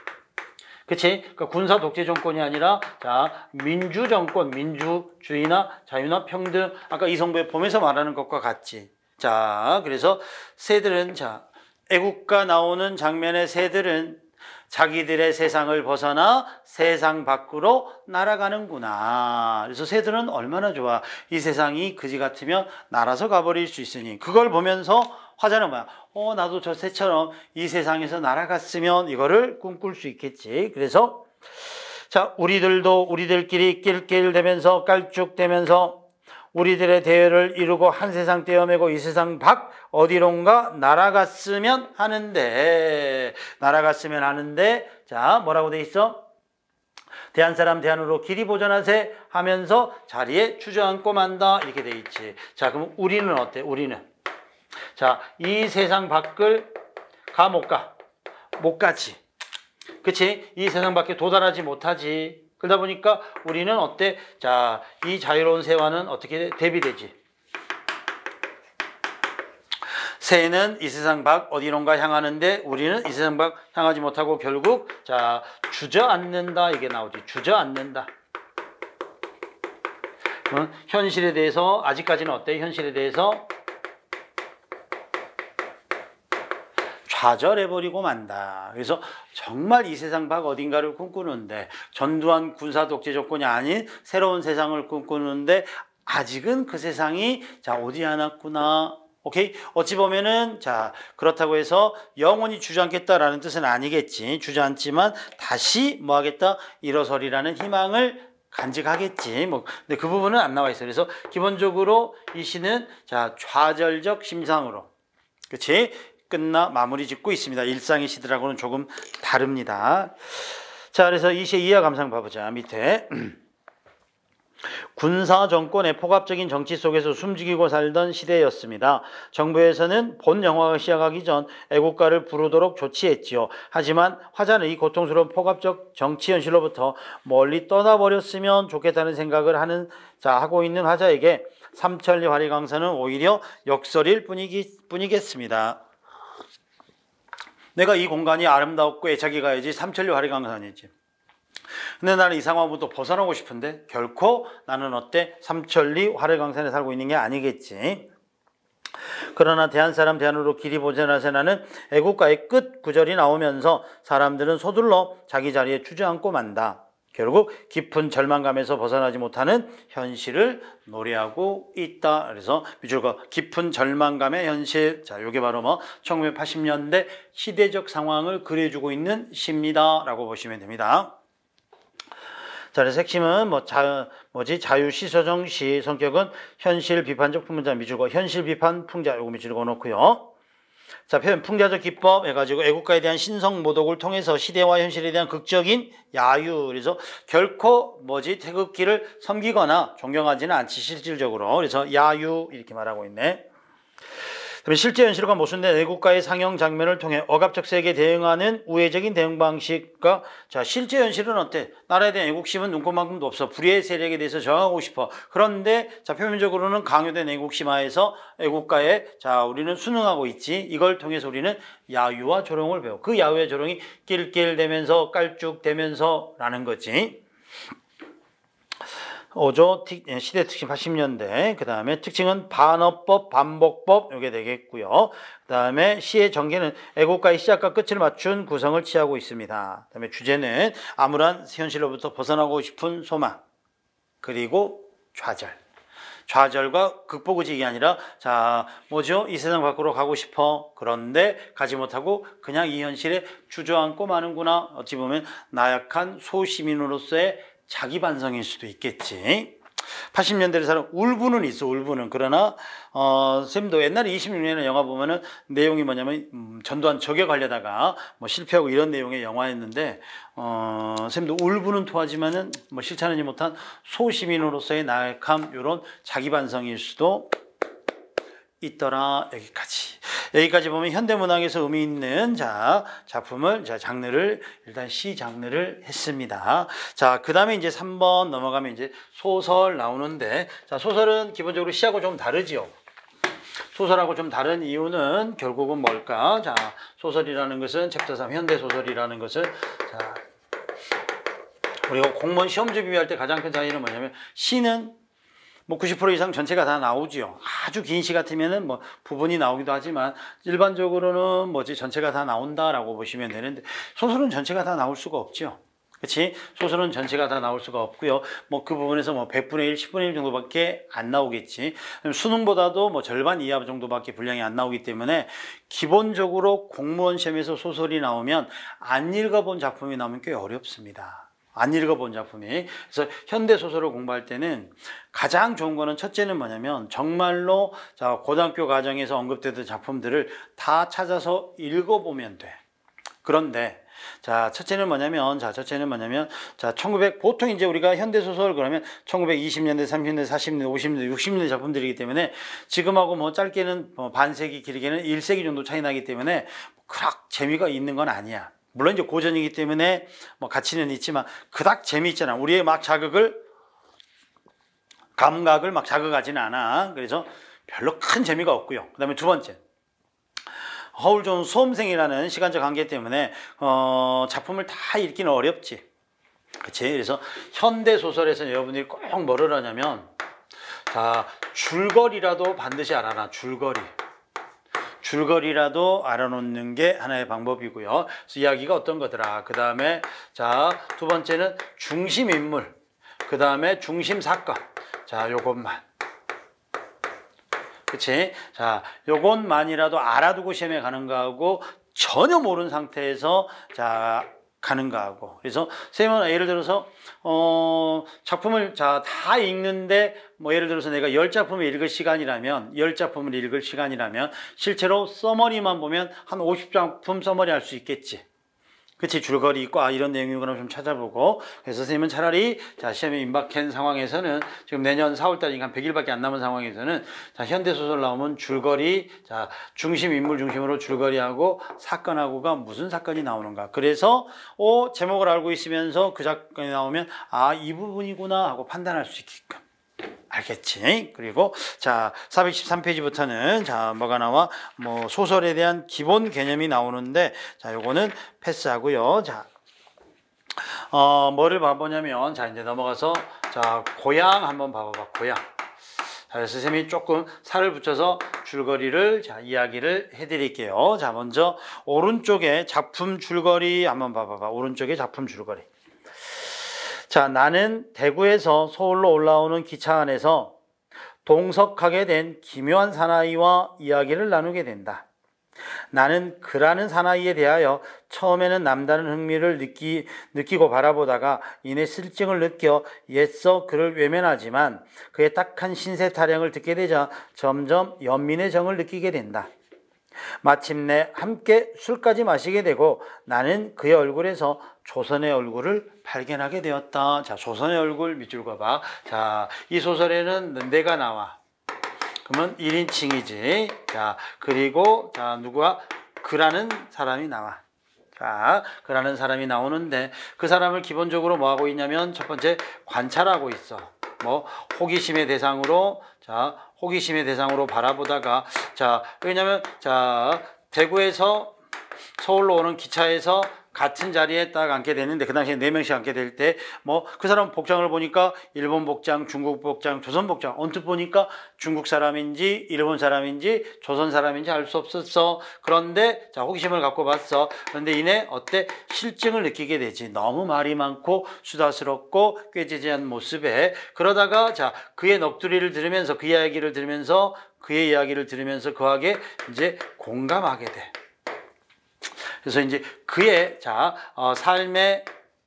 그치? 그러니까 군사 독재 정권이 아니라 자 민주 정권, 민주주의나 자유나 평등 아까 이성부의 봄에서 말하는 것과 같지. 자 그래서 새들은 자 애국가 나오는 장면의 새들은 자기들의 세상을 벗어나 세상 밖으로 날아가는구나. 그래서 새들은 얼마나 좋아. 이 세상이 그지 같으면 날아서 가버릴 수 있으니 그걸 보면서 화자는 뭐야? 어 나도 저 새처럼 이 세상에서 날아갔으면 이거를 꿈꿀 수 있겠지. 그래서 자 우리들도 우리들끼리 낄낄대면서 깔쭉대면서 우리들의 대열을 이루고 한 세상 떼어매고 이 세상 밖 어디론가 날아갔으면 하는데 날아갔으면 하는데 자 뭐라고 돼 있어? 대한 사람 대한으로 길이 보전하세 하면서 자리에 주저앉고 만다 이렇게 돼 있지. 자 그럼 우리는 어때? 우리는 자 이 세상 밖을 가 못 가? 못 가지. 그치? 이 세상 밖에 도달하지 못하지. 그러다 보니까 우리는 어때? 자, 이 자유로운 새와는 어떻게 대비되지? 새는 이 세상 밖 어디론가 향하는데 우리는 이 세상 밖 향하지 못하고 결국 자 주저앉는다 이게 나오지. 주저앉는다. 어? 현실에 대해서 아직까지는 어때? 현실에 대해서 좌절해버리고 만다. 그래서 정말 이 세상 밖 어딘가를 꿈꾸는데 전두환 군사 독재 조건이 아닌 새로운 세상을 꿈꾸는데 아직은 그 세상이 자 오지 않았구나. 오케이? 어찌 보면은 자 그렇다고 해서 영원히 주저앉겠다라는 뜻은 아니겠지. 주저앉지만 다시 뭐 하겠다? 일어서리라는 희망을 간직하겠지. 뭐 근데 그 부분은 안 나와 있어요. 그래서 기본적으로 이 시는 자 좌절적 심상으로, 그렇지? 끝나 마무리 짓고 있습니다. 일상의 시들하고는 조금 다릅니다. 자, 그래서 이 시의 이하 감상 봐보자. 밑에 군사 정권의 포갑적인 정치 속에서 숨죽이고 살던 시대였습니다. 정부에서는 본 영화가 시작하기 전 애국가를 부르도록 조치했지요. 하지만 화자는 이 고통스러운 포갑적 정치 현실로부터 멀리 떠나버렸으면 좋겠다는 생각을 하는 자 하고 있는 화자에게 삼천리 화리강산은 오히려 역설일 뿐이기, 뿐이겠습니다. 내가 이 공간이 아름답고 애착이 가야지 삼천리 화리강산이지. 근데 나는 이 상황부터 벗어나고 싶은데 결코 나는 어때? 삼천리 화리강산에 살고 있는 게 아니겠지. 그러나 대한 사람 대안으로 길이 보전하세 나는 애국가의 끝 구절이 나오면서 사람들은 서둘러 자기 자리에 주저앉고 만다. 결국 깊은 절망감에서 벗어나지 못하는 현실을 노래하고 있다. 그래서 밑줄과 깊은 절망감의 현실. 자, 요게 바로 뭐 천구백팔십 년대 시대적 상황을 그려주고 있는 시입니다. 라고 보시면 됩니다. 자, 그래서 핵심은 뭐 자, 뭐지? 자유시서정 시 성격은 현실 비판적 풍자 밑줄과 현실 비판 풍자 요거 밑줄 그어놓고요. 자, 표현 풍자적 기법 해가지고 애국가에 대한 신성 모독을 통해서 시대와 현실에 대한 극적인 야유. 그래서 결코 뭐지 태극기를 섬기거나 존경하지는 않지 실질적으로. 그래서 야유 이렇게 말하고 있네. 그다음에 실제 현실과 모순된 애국가의 상영 장면을 통해 억압적 세계에 대응하는 우회적인 대응 방식과 자 실제 현실은 어때? 나라에 대한 애국심은 눈꼽만큼도 없어. 불의의 세력에 대해서 저항하고 싶어. 그런데 자 표면적으로는 강요된 애국심하에서 애국가에 자 우리는 순응하고 있지. 이걸 통해서 우리는 야유와 조롱을 배워. 그 야유와 조롱이 낄낄대면서 깔쭉대면서 라는 거지. 오조 시대 특징 팔십 년대. 그 다음에 특징은 반어법, 반복법 요게 되겠고요. 그 다음에 시의 전개는 애국가의 시작과 끝을 맞춘 구성을 취하고 있습니다. 그 다음에 주제는 암울한 현실로부터 벗어나고 싶은 소망 그리고 좌절. 좌절과 극복의식이 아니라 자 뭐죠? 이 세상 밖으로 가고 싶어. 그런데 가지 못하고 그냥 이 현실에 주저앉고 마는구나. 어찌 보면 나약한 소시민으로서의 자기 반성일 수도 있겠지. 팔십 년대를 살아 울분은 있어. 울분은. 그러나 어, 쌤도 옛날에 이십육 년에 영화 보면은 내용이 뭐냐면 음, 전두환 저격하려다가 뭐 실패하고 이런 내용의 영화였는데 어, 쌤도 울분은 토하지만은 뭐 실천하지 못한 소시민으로서의 나약함 이런 자기 반성일 수도 있더라. 여기까지. 여기까지 보면 현대문학에서 의미 있는 자 작품을 자 장르를 일단 시 장르를 했습니다. 자, 그다음에 이제 삼 번 넘어가면 이제 소설 나오는데 자, 소설은 기본적으로 시하고 좀 다르지요. 소설하고 좀 다른 이유는 결국은 뭘까? 자, 소설이라는 것은 챕터 삼 현대 소설이라는 것은 자 우리가 공무원 시험 준비할 때 가장 큰 차이는 뭐냐면 시는 뭐 구십 퍼센트 이상 전체가 다 나오지요. 아주 긴 시 같으면은 뭐 부분이 나오기도 하지만 일반적으로는 뭐지 전체가 다 나온다라고 보시면 되는데 소설은 전체가 다 나올 수가 없죠. 그렇지? 소설은 전체가 다 나올 수가 없고요. 뭐 그 부분에서 뭐 백분의 일, 십분의 일 정도밖에 안 나오겠지. 수능보다도 뭐 절반 이하 정도밖에 분량이 안 나오기 때문에 기본적으로 공무원 시험에서 소설이 나오면 안 읽어본 작품이 나오면 꽤 어렵습니다. 안 읽어본 작품이. 그래서 현대소설을 공부할 때는 가장 좋은 거는 첫째는 뭐냐면 정말로 자 고등학교 과정에서 언급되던 작품들을 다 찾아서 읽어보면 돼. 그런데 자 첫째는 뭐냐면 자 첫째는 뭐냐면 자 천구백 보통 이제 우리가 현대소설 그러면 천구백이십 년대, 삼십 년대, 사십 년대, 오십 년대, 육십 년대 작품들이기 때문에 지금하고 뭐 짧게는 뭐 반세기, 길게는 일 세기 정도 차이 나기 때문에 그닥 재미가 있는 건 아니야. 물론 이제 고전이기 때문에 뭐 가치는 있지만 그닥 재미있잖아. 우리의 막 자극을 감각을 막 자극하지는 않아. 그래서 별로 큰 재미가 없고요. 그 다음에 두 번째 허울 좋은 수험생이라는 시간적 한계 때문에 어, 작품을 다 읽기는 어렵지. 그치? 그래서 현대 소설에서 여러분들이 꼭 뭐를 하냐면 자, 줄거리라도 반드시 알아놔. 줄거리. 줄거리라도 알아놓는 게 하나의 방법이고요. 그래서 이야기가 어떤 거더라. 그 다음에 자, 두 번째는 중심 인물. 그 다음에 중심 사건. 자, 요것만. 그치? 자, 요것만이라도 알아두고 시험에 가는 거하고 전혀 모르는 상태에서 자, 가는 거하고. 그래서 선생님은 예를 들어서 어, 작품을 자, 다 읽는데 뭐 예를 들어서 내가 열 작품을 읽을 시간이라면 열 작품을 읽을 시간이라면 실제로 서머리만 보면 한 오십 작품 서머리 할 수 있겠지. 그치, 줄거리 있고 아 이런 내용이구나 좀 찾아보고. 그래서 선생님은 차라리 자, 시험에 임박한 상황에서는 지금 내년 사월달이니까 한 백 일밖에 안 남은 상황에서는 자, 현대소설 나오면 줄거리, 자, 중심 인물 중심으로 줄거리하고 사건하고가 무슨 사건이 나오는가. 그래서 어, 제목을 알고 있으면서 그 사건이 나오면 아 이 부분이구나 하고 판단할 수 있게끔. 알겠지? 그리고 자, 사백십삼 페이지부터는 자, 뭐가 나와? 뭐 소설에 대한 기본 개념이 나오는데 자, 요거는 패스하고요. 자, 어, 뭐를 봐보냐면 자, 이제 넘어가서 자, 고향 한번 봐봐봐. 고향. 자, 그래서 선생님이 조금 살을 붙여서 줄거리를 자, 이야기를 해드릴게요. 자, 먼저 오른쪽에 작품 줄거리 한번 봐봐봐. 오른쪽에 작품 줄거리. 자, 나는 대구에서 서울로 올라오는 기차 안에서 동석하게 된 기묘한 사나이와 이야기를 나누게 된다. 나는 그라는 사나이에 대하여 처음에는 남다른 흥미를 느끼, 느끼고 바라보다가 이내 실증을 느껴 옛서 그를 외면하지만 그의 딱한 신세 타령을 듣게 되자 점점 연민의 정을 느끼게 된다. 마침내 함께 술까지 마시게 되고 나는 그의 얼굴에서 조선의 얼굴을 발견하게 되었다. 자, 조선의 얼굴 밑줄 그어봐. 자, 이 소설에는 내가 나와. 그러면 일 인칭이지. 자, 그리고 자, 누구가? 그라는 사람이 나와. 자, 그라는 사람이 나오는데 그 사람을 기본적으로 뭐 하고 있냐면 첫 번째 관찰하고 있어. 뭐 호기심의 대상으로 자, 호기심의 대상으로 바라보다가 자, 왜냐면 자, 대구에서 서울로 오는 기차에서 같은 자리에 딱 앉게 되는데 그 당시에 네 명씩 앉게 될 때 뭐 그 사람 복장을 보니까 일본 복장, 중국 복장, 조선 복장 언뜻 보니까 중국 사람인지 일본 사람인지 조선 사람인지 알 수 없었어. 그런데 자, 호기심을 갖고 봤어. 그런데 이내 어때? 실증을 느끼게 되지. 너무 말이 많고 수다스럽고 꾀지지한 모습에. 그러다가 자, 그의 넋두리를 들으면서 그 이야기를 들으면서 그의 이야기를 들으면서 그에게 이제 공감하게 돼. 그래서 이제 그의 자, 어, 삶의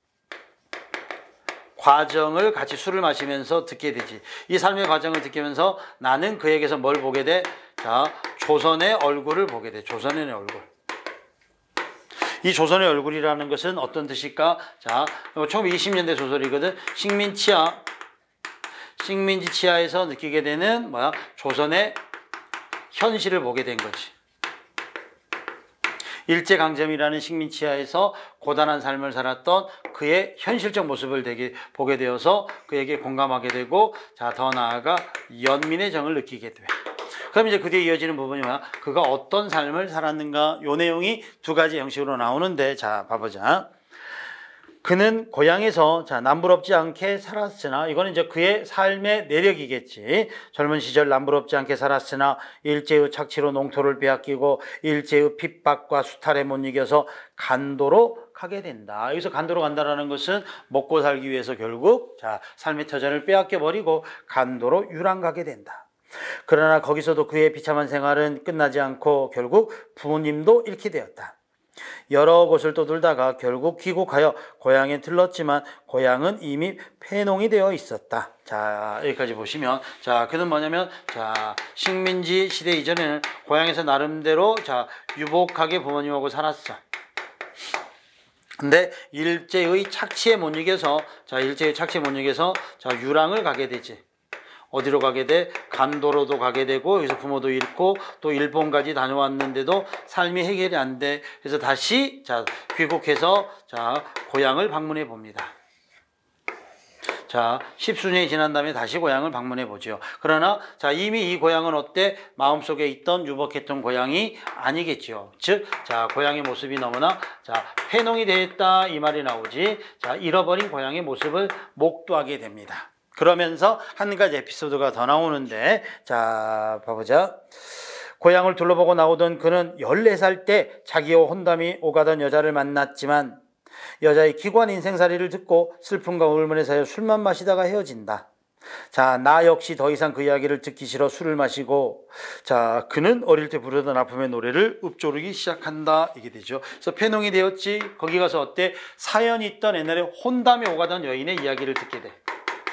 과정을 같이 술을 마시면서 듣게 되지. 이 삶의 과정을 듣기면서 나는 그에게서 뭘 보게 돼? 자, 조선의 얼굴을 보게 돼. 조선의 얼굴. 이 조선의 얼굴이라는 것은 어떤 뜻일까? 자, 천구백이십 년대 소설이거든. 식민치하, 식민지 치하에서 느끼게 되는 뭐야? 조선의 현실을 보게 된 거지. 일제강점이라는 식민치하에서 고단한 삶을 살았던 그의 현실적 모습을 되게 보게 되어서 그에게 공감하게 되고 자, 더 나아가 연민의 정을 느끼게 돼. 그럼 이제 그 뒤에 이어지는 부분이 뭐야? 그가 어떤 삶을 살았는가? 요 내용이 두 가지 형식으로 나오는데 자, 봐보자. 그는 고향에서 자, 남부럽지 않게 살았으나 이거는 이제 그의 삶의 내력이겠지. 젊은 시절 남부럽지 않게 살았으나 일제의 착취로 농토를 빼앗기고 일제의 핍박과 수탈에 못 이겨서 간도로 가게 된다. 여기서 간도로 간다라는 것은 먹고 살기 위해서 결국 자, 삶의 터전을 빼앗겨 버리고 간도로 유랑 가게 된다. 그러나 거기서도 그의 비참한 생활은 끝나지 않고 결국 부모님도 잃게 되었다. 여러 곳을 떠돌다가 결국 귀국하여 고향에 들렀지만 고향은 이미 폐농이 되어 있었다. 자, 여기까지 보시면 자, 그는 뭐냐면 자, 식민지 시대 이전에는 고향에서 나름대로 자, 유복하게 부모님하고 살았어. 근데 일제의 착취에 못 이겨서 자, 일제의 착취에 못 이겨서 자, 유랑을 가게 되지. 어디로 가게 돼? 간도로도 가게 되고 여기서 부모도 잃고 또 일본까지 다녀왔는데도 삶이 해결이 안 돼. 그래서 다시 자, 귀국해서 자, 고향을 방문해 봅니다. 자, 십수년이 지난 다음에 다시 고향을 방문해 보죠. 그러나 자, 이미 이 고향은 어때? 마음속에 있던 유복했던 고향이 아니겠죠. 즉, 자, 고향의 모습이 너무나 자, 폐농이 됐다 이 말이 나오지. 자, 잃어버린 고향의 모습을 목도하게 됩니다. 그러면서 한 가지 에피소드가 더 나오는데, 자, 봐보자. 고향을 둘러보고 나오던 그는 열네 살 때 자기와 혼담이 오가던 여자를 만났지만 여자의 기관 인생살이를 듣고 슬픔과 울분에 사여 술만 마시다가 헤어진다. 자, 나 역시 더 이상 그 이야기를 듣기 싫어 술을 마시고, 자, 그는 어릴 때 부르던 아픔의 노래를 읊조르기 시작한다. 이게 되죠. 그래서 폐농이 되었지. 거기 가서 어때? 사연이 있던 옛날에 혼담에 오가던 여인의 이야기를 듣게 돼.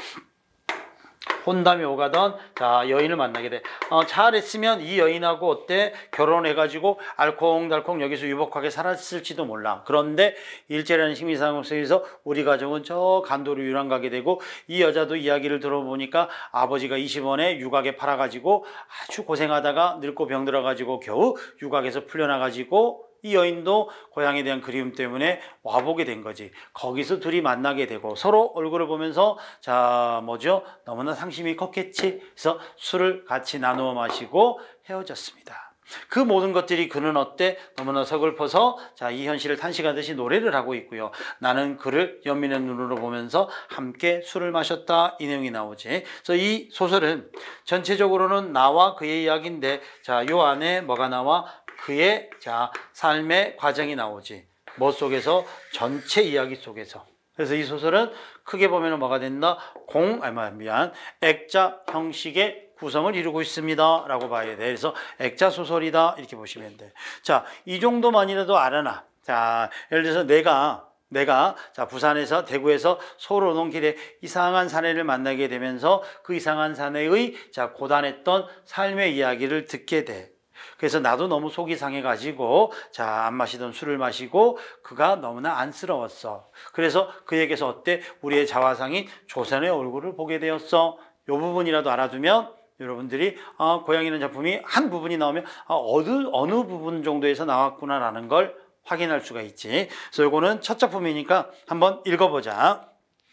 혼담에 오가던 자 여인을 만나게 돼. 어, 잘했으면 이 여인하고 어때? 결혼해가지고 알콩달콩 여기서 유복하게 살았을지도 몰라. 그런데 일제라는 심리상황 속에서 우리 가정은 저 간도로 유랑 가게 되고, 이 여자도 이야기를 들어보니까 아버지가 이십 원에 유곽에 팔아가지고 아주 고생하다가 늙고 병들어가지고 겨우 유곽에서 풀려나가지고 이 여인도 고향에 대한 그리움 때문에 와보게 된 거지. 거기서 둘이 만나게 되고 서로 얼굴을 보면서 자 뭐죠? 너무나 상심이 컸겠지. 그래서 술을 같이 나누어 마시고 헤어졌습니다. 그 모든 것들이 그는 어때? 너무나 서글퍼서 자 이 현실을 탄식하듯이 노래를 하고 있고요. 나는 그를 연민의 눈으로 보면서 함께 술을 마셨다. 이 내용이 나오지. 그래서 이 소설은 전체적으로는 나와 그의 이야기인데 자 요 안에 뭐가 나와? 그의 자 삶의 과정이 나오지. 뭐 속에서? 전체 이야기 속에서. 그래서 이 소설은 크게 보면 뭐가 된다? 공, 아니 미안, 액자 형식의 구성을 이루고 있습니다 라고 봐야 돼. 그래서 액자 소설이다 이렇게 보시면 돼. 자, 이 정도만이라도 알아놔. 자, 예를 들어서 내가 내가 자 부산에서 대구에서 서울 오는 길에 이상한 사내를 만나게 되면서 그 이상한 사내의 자 고단했던 삶의 이야기를 듣게 돼. 그래서 나도 너무 속이 상해가지고 자 안 마시던 술을 마시고 그가 너무나 안쓰러웠어. 그래서 그에게서 어때? 우리의 자화상인 조선의 얼굴을 보게 되었어. 이 부분이라도 알아두면 여러분들이 아, 고향이라는 작품이 한 부분이 나오면 아, 어느, 어느 부분 정도에서 나왔구나라는 걸 확인할 수가 있지. 그래서 이거는 첫 작품이니까 한번 읽어보자.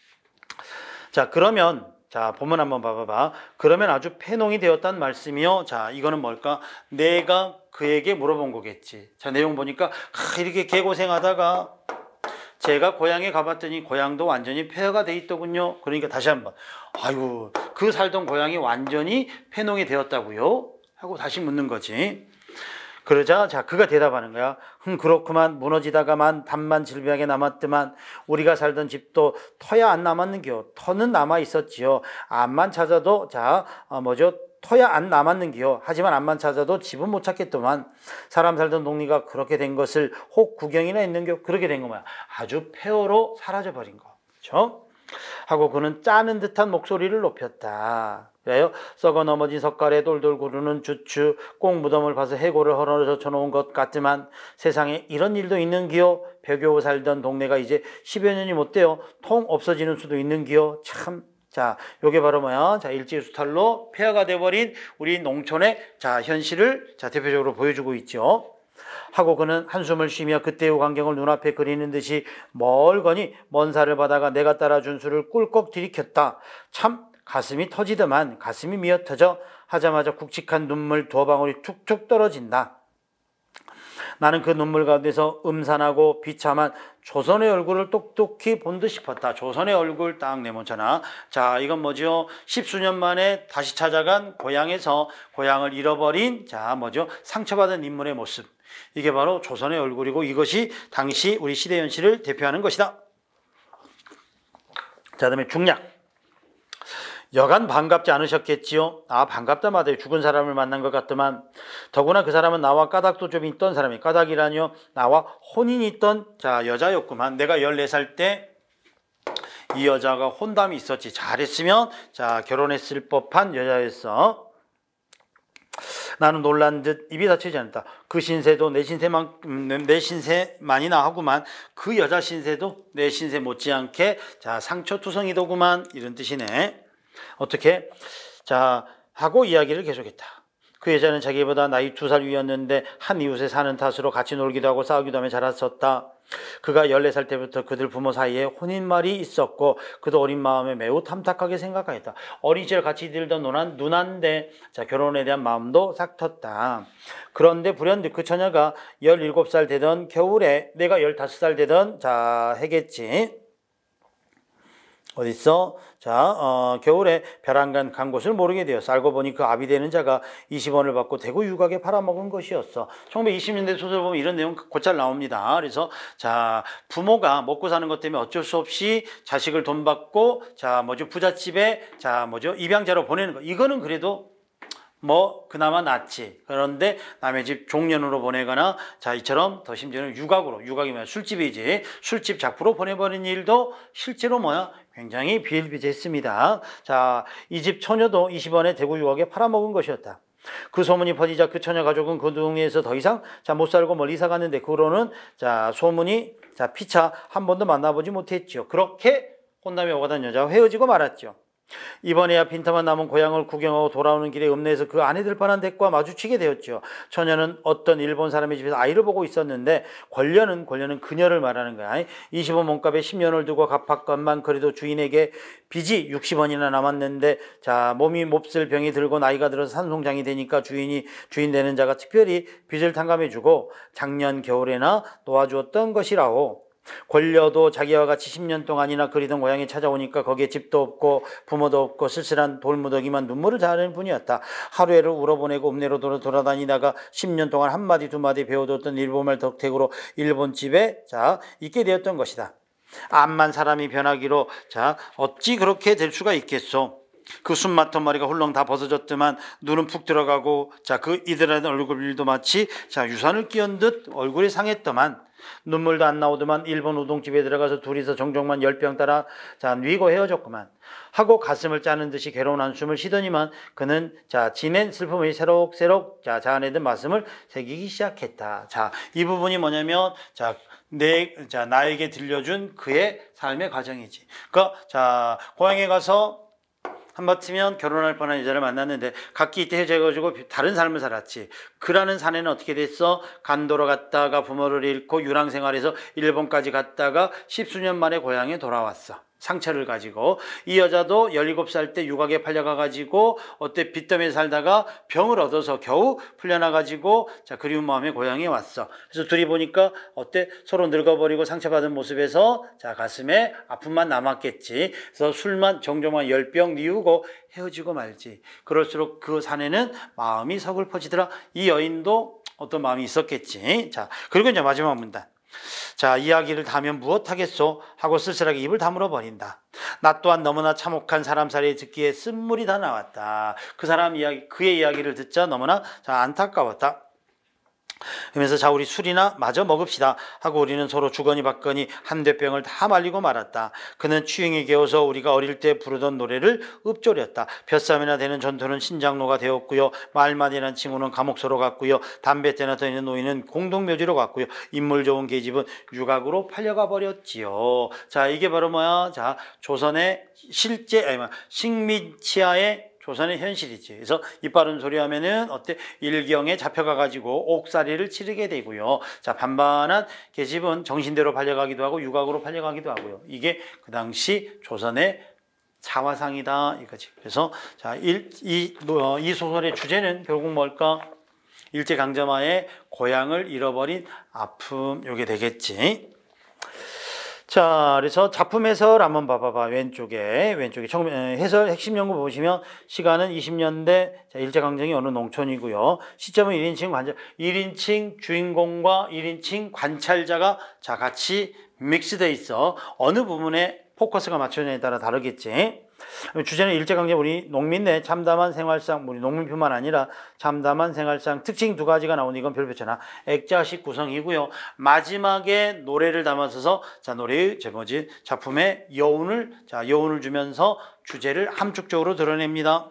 자 그러면 자, 본문 한번 봐봐봐. 그러면 아주 패농이 되었단 말씀이요. 자, 이거는 뭘까? 내가 그에게 물어본 거겠지. 자, 내용 보니까 아, 이렇게 개고생하다가 제가 고향에 가봤더니 고향도 완전히 폐허가 돼 있더군요. 그러니까 다시 한번 아이고 그 살던 고향이 완전히 패농이 되었다고요? 하고 다시 묻는 거지. 그러자 자 그가 대답하는 거야. 흠 그렇구만. 무너지다가만 담만 질비하게 남았더만 우리가 살던 집도 터야 안 남았는겨. 터는 남아 있었지요. 암만 찾아도 자 어, 뭐죠? 터야 안 남았는겨. 하지만 암만 찾아도 집은 못 찾겠더만 사람 살던 동네가 그렇게 된 것을 혹 구경이나 있는겨. 그렇게 된 거야. 아주 폐허로 사라져 버린 거. 그렇죠? 하고 그는 짜는 듯한 목소리를 높였다. 그래요? 썩어 넘어진 석가래 돌돌 구르는 주추 꼭 무덤을 봐서 해골을 헐어젖혀 놓은 것 같지만 세상에 이런 일도 있는기요. 벼교 살던 동네가 이제 십여 년이 못 돼요. 통 없어지는 수도 있는기요. 참. 자, 요게 바로 뭐야? 자, 일제수탈로 폐허가 돼버린 우리 농촌의 자 현실을 자 대표적으로 보여주고 있죠. 하고 그는 한숨을 쉬며 그때의 광경을 눈앞에 그리는 듯이 멀거니 먼 산을 바다가 내가 따라준 수를 꿀꺽 들이켰다. 참 가슴이 터지더만 가슴이 미어터져 하자마자 굵직한 눈물 두 방울이 툭툭 떨어진다. 나는 그 눈물 가운데서 음산하고 비참한 조선의 얼굴을 똑똑히 본 듯 싶었다. 조선의 얼굴 딱 내모잖아. 자, 이건 뭐죠? 십수년 만에 다시 찾아간 고향에서 고향을 잃어버린 자 뭐죠? 상처받은 인물의 모습. 이게 바로 조선의 얼굴이고 이것이 당시 우리 시대 현실을 대표하는 것이다. 자, 다음에 중략. 여간 반갑지 않으셨겠지요? 아 반갑다 마다에 죽은 사람을 만난 것 같더만 더구나 그 사람은 나와 까닭도 좀 있던 사람이 까닭이라니요 나와 혼인이 있던 자 여자였구만. 내가 열네 살 때 이 여자가 혼담이 있었지. 잘했으면 자 결혼했을 법한 여자였어. 나는 놀란 듯 입이 닫히지 않았다. 그 신세도 내 신세만 내 신세만이나 하구만 그 여자 신세도 내 신세 못지않게 자 상처투성이더구만 이런 뜻이네. 어떻게? 자 하고 이야기를 계속했다. 그 여자는 자기보다 나이 두 살 위였는데 한 이웃에 사는 탓으로 같이 놀기도 하고 싸우기도 하며 자랐었다. 그가 열네 살 때부터 그들 부모 사이에 혼인말이 있었고 그도 어린 마음에 매우 탐탁하게 생각하였다. 어린 시절 같이 들던 누난, 누난데 자 결혼에 대한 마음도 싹 텄다. 그런데 불현듯 그 처녀가 열일곱 살 되던 겨울에 내가 열다섯 살 되던 자 해겠지. 어딨어? 자, 어, 겨울에 벼랑간 간 곳을 모르게 되었어. 알고 보니 그 아비 되는 자가 이십 원을 받고 대구 유각에 팔아먹은 것이었어. 천구백이십 년대 소설 보면 이런 내용 곧잘 나옵니다. 그래서 자, 부모가 먹고 사는 것 때문에 어쩔 수 없이 자식을 돈 받고 자, 뭐죠? 부잣집에 자, 뭐죠? 입양자로 보내는 거. 이거는 그래도 뭐 그나마 낫지. 그런데 남의 집 종년으로 보내거나 자 이처럼 더 심지어는 유각으로, 유각이면 술집이지, 술집 작부로 보내버린 일도 실제로 뭐야 굉장히 비일비재했습니다. 자, 이 집 처녀도 이십 원에 대구 유각에 팔아먹은 것이었다. 그 소문이 퍼지자 그 처녀 가족은 그 동네에서 더 이상 자 못 살고 멀리 이사 갔는데 그 후로는 자 소문이 자 피차 한 번도 만나보지 못했죠. 그렇게 혼남에 오가던 여자와 헤어지고 말았죠. 이번에야 빈틈만 남은 고향을 구경하고 돌아오는 길에 읍내에서 그 아내 될 뻔한 댁과 마주치게 되었죠. 처녀는 어떤 일본 사람의 집에서 아이를 보고 있었는데 권녀는 권녀는 그녀를 말하는 거야. 이십 원 몸값에 십 년을 두고 갚았건만 그래도 주인에게 빚이 육십 원이나 남았는데 자 몸이 몹쓸 병이 들고 나이가 들어서 산송장이 되니까 주인이 주인 되는 자가 특별히 빚을 탕감해주고 작년 겨울에나 놓아주었던 것이라오. 권녀도 자기와 같이 십 년 동안이나 그리던 고향에 찾아오니까 거기에 집도 없고 부모도 없고 쓸쓸한 돌무더기만 눈물을 자르는 뿐이었다. 하루에를 울어보내고 읍내로 돌아, 돌아다니다가 십 년 동안 한마디 두마디 배워뒀던 일본말 덕택으로 일본집에 자 있게 되었던 것이다. 암만 사람이 변하기로 자 어찌 그렇게 될 수가 있겠소. 그 숨막던 머리가 훌렁 다 벗어졌더만 눈은 푹 들어가고 자 그 이들의 얼굴도 마치 자 유산을 끼얹은 듯 얼굴이 상했더만 눈물도 안 나오더만 일본 우동집에 들어가서 둘이서 종종만 열 병 따라 자 뉘고 헤어졌구만 하고 가슴을 짜는 듯이 괴로운 한숨을 쉬더니만 그는 자 지낸 슬픔이 새록새록 자 자아내던 말씀을 새기기 시작했다. 자 이 부분이 뭐냐면 자 내, 자 나에게 들려준 그의 삶의 과정이지. 그러니까 자 고향에 가서 한마디면 결혼할 뻔한 여자를 만났는데 각기 이때 헤어져가지고 다른 삶을 살았지. 그라는 사내는 어떻게 됐어? 간도로 갔다가 부모를 잃고 유랑생활에서 일본까지 갔다가 십수년 만에 고향에 돌아왔어. 상처를 가지고. 이 여자도 열일곱 살 때 유각에 팔려가가지고 어때 빚더미에 살다가 병을 얻어서 겨우 풀려나가지고 자 그리운 마음에 고향에 왔어. 그래서 둘이 보니까 어때 서로 늙어버리고 상처받은 모습에서 자 가슴에 아픔만 남았겠지. 그래서 술만 정종만 열 병 뉘우고 헤어지고 말지. 그럴수록 그 사내는 마음이 서글퍼지더라. 이 여인도 어떤 마음이 있었겠지. 자 그리고 이제 마지막 문단. 자 이야기를 다 하면 무엇하겠소 하고 쓸쓸하게 입을 다물어 버린다. 나 또한 너무나 참혹한 사람살이 듣기에 쓴물이 다 나왔다. 그 사람 이야기 그의 이야기를 듣자 너무나 자 안타까웠다. 그러면서 자 우리 술이나 마저 먹읍시다 하고 우리는 서로 주거니 받거니 한 대병을 다 말리고 말았다. 그는 취행에 겨워서 우리가 어릴 때 부르던 노래를 읊조렸다. 벼쌈이나 되는 전투는 신장로가 되었고요. 말만이라는 친구는 감옥소로 갔고요. 담배때나 떠있는 노인은 공동묘지로 갔고요. 인물 좋은 계집은 유각으로 팔려가 버렸지요. 자 이게 바로 뭐야? 자 조선의 실제 아니 식민치하의 조선의 현실이지. 그래서 입 바른 소리 하면은 어때? 일경에 잡혀가가지고 옥살이를 치르게 되고요. 자, 반반한 계집은 정신대로 팔려가기도 하고 유각으로 팔려가기도 하고요. 이게 그 당시 조선의 자화상이다 이거지. 그래서 자, 일, 이, 어, 이 소설의 주제는 결국 뭘까? 일제강점하에 고향을 잃어버린 아픔, 요게 되겠지. 자, 그래서 작품 해설 한번 봐봐봐. 왼쪽에, 왼쪽에. 해설 핵심 연구 보시면 시간은 이십 년대 일제강점기 어느 농촌이고요. 시점은 일 인칭 관찰, 일 인칭 주인공과 일 인칭 관찰자가 자, 같이 믹스되어 있어. 어느 부분에 포커스가 맞춰지냐에 따라 다르겠지. 주제는 일제강점 우리 농민 내 참담한 생활상, 우리 농민뿐만 아니라 참담한 생활상 특징 두 가지가 나오는 이건 별표잖아. 액자식 구성이고요. 마지막에 노래를 담아서서 자 노래의 제목이 작품의 여운을 자 여운을 주면서 주제를 함축적으로 드러냅니다.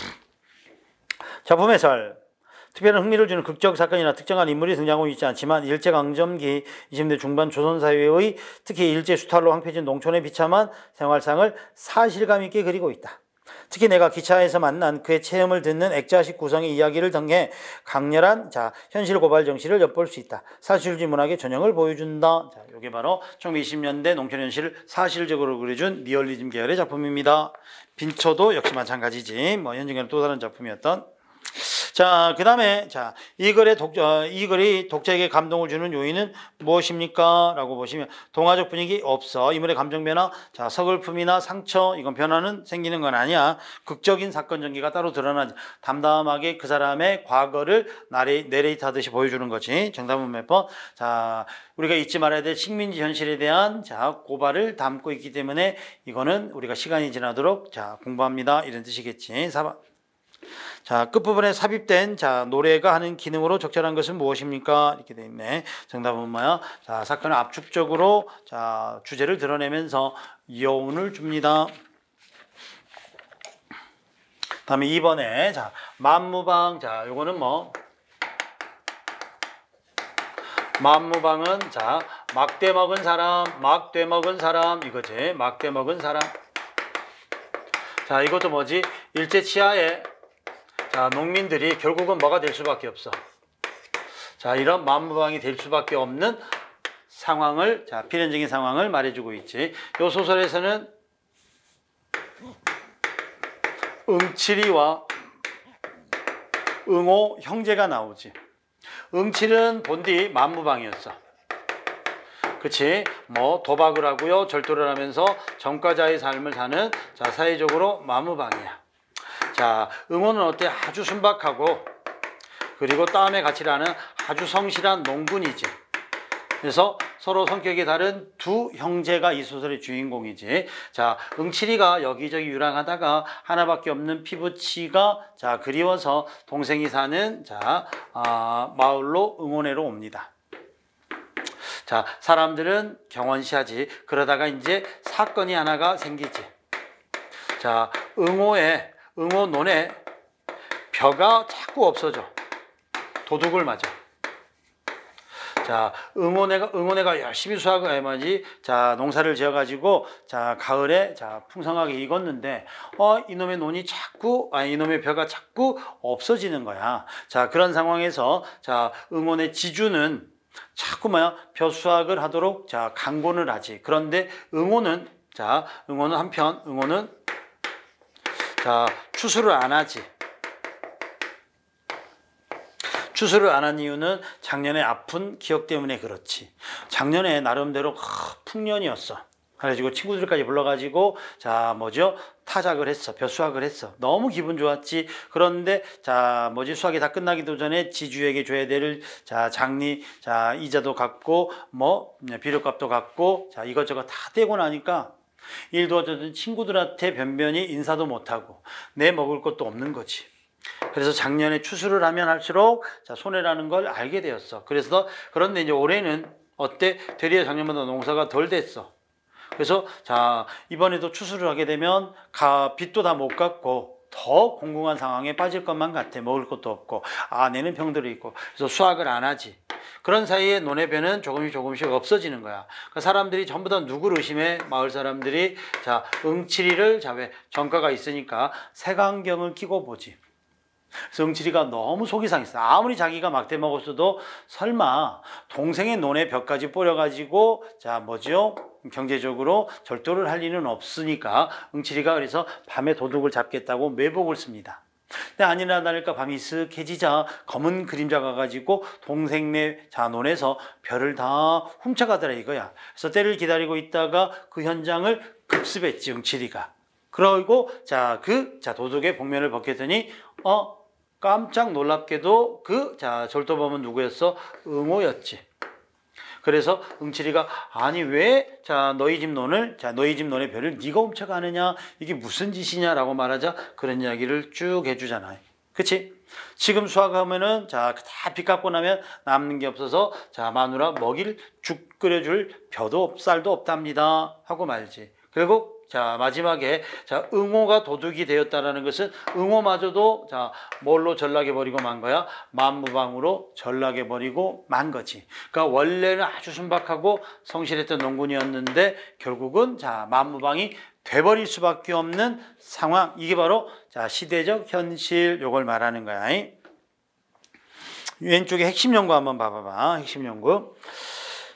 작품 해설. 특별한 흥미를 주는 극적 사건이나 특정한 인물이 등장하고 있지 않지만 일제강점기 이십 년대 중반 조선사회의 특히 일제 수탈로 황폐해진 농촌의 비참한 생활상을 사실감 있게 그리고 있다. 특히 내가 기차에서 만난 그의 체험을 듣는 액자식 구성의 이야기를 통해 강렬한 자 현실 고발 정신을 엿볼 수 있다. 사실주의 문학의 전형을 보여준다. 자, 이게 바로 천구백이십 년대 농촌 현실을 사실적으로 그려준 리얼리즘 계열의 작품입니다. 빈초도 역시 마찬가지지. 뭐 현진과는 또 다른 작품이었던. 자, 그 다음에, 자, 이 글의 독, 어, 이 글이 독자에게 감동을 주는 요인은 무엇입니까? 라고 보시면, 동화적 분위기 없어. 인물의 감정 변화, 자, 서글픔이나 상처, 이건 변화는 생기는 건 아니야. 극적인 사건 전개가 따로 드러나지. 담담하게 그 사람의 과거를 나레, 내레이트 하듯이 보여주는 거지. 정답은 몇 번? 자, 우리가 잊지 말아야 될 식민지 현실에 대한, 자, 고발을 담고 있기 때문에 이거는 우리가 시간이 지나도록, 자, 공부합니다. 이런 뜻이겠지. 사 번. 자, 끝부분에 삽입된 자 노래가 하는 기능으로 적절한 것은 무엇입니까? 이렇게 돼 있네. 정답은 뭐야? 자, 사건을 압축적으로 자 주제를 드러내면서 여운을 줍니다. 다음에 이 번에 자 만무방. 자, 요거는 뭐 만무방은 자 막대 먹은 사람, 막대 먹은 사람 이거지. 막대 먹은 사람. 자, 이것도 뭐지? 일제 치하에 자, 농민들이 결국은 뭐가 될 수밖에 없어. 자, 이런 만무방이 될 수밖에 없는 상황을, 자, 필연적인 상황을 말해주고 있지. 이 소설에서는 응칠이와 응호 형제가 나오지. 응칠은 본디 만무방이었어. 그치? 뭐 도박을 하고요, 절도를 하면서 전과자의 삶을 사는 자 사회적으로 만무방이야. 자, 응호는 어때? 아주 순박하고 그리고 땀의 가치를 아는 아주 성실한 농군이지. 그래서 서로 성격이 다른 두 형제가 이 소설의 주인공이지. 자, 응칠이가 여기저기 유랑하다가 하나밖에 없는 피부치가 자 그리워서 동생이 사는 자 아, 마을로 응원회로 옵니다. 자, 사람들은 경원시하지. 그러다가 이제 사건이 하나가 생기지. 자, 응호의 응호 논에 벼가 자꾸 없어져. 도둑을 맞아. 자, 응호네가, 응호네가 열심히 수확을 해야지. 자, 농사를 지어가지고, 자, 가을에, 자, 풍성하게 익었는데, 어, 이놈의 논이 자꾸, 아, 이놈의 벼가 자꾸 없어지는 거야. 자, 그런 상황에서, 자, 응호네 지주는 자꾸 뭐야, 벼 수확을 하도록, 자, 강권을 하지. 그런데 응호는, 자, 응호는 한편, 응호는 자, 추수를 안 하지. 추수를 안 한 이유는 작년에 아픈 기억 때문에 그렇지. 작년에 나름대로 하, 풍년이었어. 그래가지고 친구들까지 불러가지고 자 뭐죠? 타작을 했어. 벼 수확을 했어. 너무 기분 좋았지. 그런데 자 뭐지? 수확이 다 끝나기도 전에 지주에게 줘야 될 자 장리 자 이자도 갚고 뭐 비료값도 갚고 자 이것저것 다 떼고 나니까 일도 어쨌든 친구들한테 변변히 인사도 못하고 내 먹을 것도 없는 거지. 그래서 작년에 추수를 하면 할수록 자 손해라는 걸 알게 되었어. 그래서 그런데 이제 올해는 어때? 되려 작년보다 농사가 덜 됐어. 그래서 자 이번에도 추수를 하게 되면 가 빚도 다 못 갚고 더 공공한 상황에 빠질 것만 같아. 먹을 것도 없고 아 내는 병들어 있고 그래서 수확을 안 하지. 그런 사이에 논의 벼는 조금씩 조금씩 없어지는 거야. 그러니까 사람들이 전부 다 누구를 의심해? 마을 사람들이 자 응칠이를 자 왜 전가가 있으니까 색안경을 끼고 보지. 그래서 응칠이가 너무 속이 상했어. 아무리 자기가 막대 먹었어도 설마 동생의 논에 벼까지 뿌려가지고 자 뭐죠? 경제적으로 절도를 할 리는 없으니까 응칠이가 그래서 밤에 도둑을 잡겠다고 매복을 씁니다. 근데 아니나 다를까 밤이 쓱해지자 검은 그림자가 가지고 동생네 자논에서 벼를 다 훔쳐가더라 이거야. 그래서 때를 기다리고 있다가 그 현장을 급습했지 응칠이가. 그러고 자 그 자 도둑의 복면을 벗겼더니 어 깜짝 놀랍게도 그 자 절도범은 누구였어? 응호였지. 그래서 응칠이가 아니 왜 자 너희 집 논을 자 너희 집 논의 벼를 네가 훔쳐가느냐 이게 무슨 짓이냐라고 말하자 그런 이야기를 쭉 해주잖아요. 그치? 지금 수확하면은 자 다 빚 갚고 나면 남는 게 없어서 자 마누라 먹일 죽 끓여줄 벼도 없, 쌀도 없답니다 하고 말지. 그리고 자 마지막에 자 응호가 도둑이 되었다라는 것은 응호마저도 자 뭘로 전락해 버리고 만 거야? 만무방으로 전락해 버리고 만 거지. 그러니까 원래는 아주 순박하고 성실했던 농군이었는데 결국은 자 만무방이 돼버릴 수밖에 없는 상황. 이게 바로 자 시대적 현실 요걸 말하는 거야. 왼쪽에 핵심 연구 한번 봐봐봐. 핵심 연구.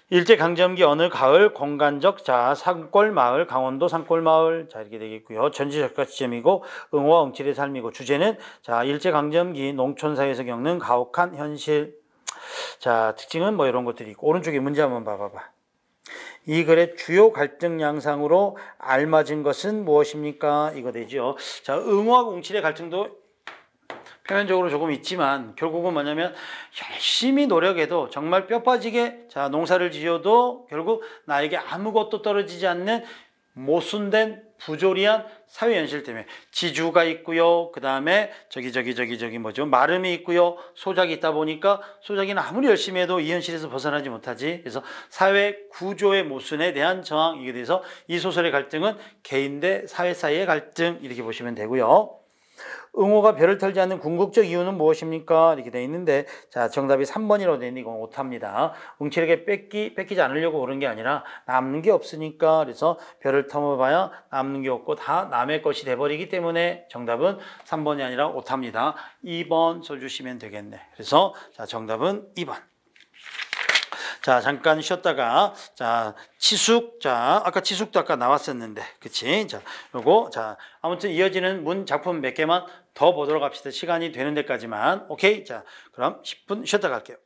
일제강점기 어느 가을 공간적 자 산골마을 강원도 산골마을 자 이렇게 되겠고요. 전지적과 지점이고 응호와 응칠의 삶이고 주제는 자 일제강점기 농촌사회에서 겪는 가혹한 현실. 자 특징은 뭐 이런 것들이 있고 오른쪽에 문제 한번 봐봐봐. 이 글의 주요 갈등 양상으로 알맞은 것은 무엇입니까? 이거 되죠. 자 응호와 응칠의 갈등도 표면적으로 조금 있지만 결국은 뭐냐면 열심히 노력해도 정말 뼈 빠지게 자 농사를 지어도 결국 나에게 아무것도 떨어지지 않는 모순된 부조리한 사회 현실 때문에 지주가 있고요. 그 다음에 저기 저기 저기 저기 뭐죠? 마름이 있고요. 소작이 있다 보니까 소작이는 아무리 열심히 해도 이 현실에서 벗어나지 못하지. 그래서 사회 구조의 모순에 대한 저항 이게 돼서 이 소설의 갈등은 개인 대 사회 사이의 갈등 이렇게 보시면 되고요. 응호가 별을 털지 않는 궁극적 이유는 무엇입니까? 이렇게 되어 있는데 자 정답이 삼 번이라고 되어 있는데 이건 오타입니다. 응칠에게 뺏기, 뺏기지 않으려고 그런 게 아니라 남는 게 없으니까 그래서 별을 털어봐야 남는 게 없고 다 남의 것이 돼버리기 때문에 정답은 삼 번이 아니라 오타입니다. 이 번 써주시면 되겠네. 그래서 자 정답은 이 번. 자 잠깐 쉬었다가 자 치숙 자 아까 치숙도 아까 나왔었는데 그치 자 요거 자 아무튼 이어지는 문 작품 몇 개만 더 보도록 합시다. 시간이 되는 데까지만 오케이 자 그럼 십 분 쉬었다 갈게요.